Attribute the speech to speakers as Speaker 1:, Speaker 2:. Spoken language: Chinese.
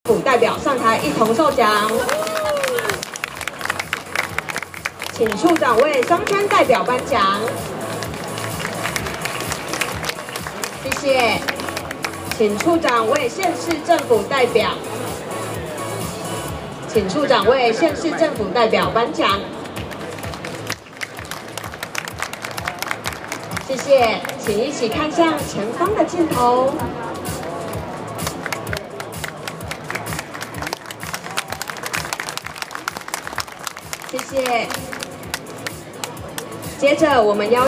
Speaker 1: 府代表上台一同受奖，请处长为双圈代表颁奖，谢谢。请处长为县市政府代表，请处长为县市政府代表颁奖，谢谢。请一起看向前方的镜头。 谢谢。接着，我们邀